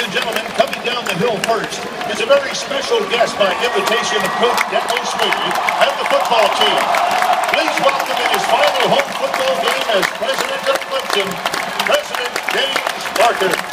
and gentlemen, coming down the hill first is a very special guest by invitation of Coach Dennis Sweeney and the football team. Please welcome in his final home football game as president of Clemson, President James Barker.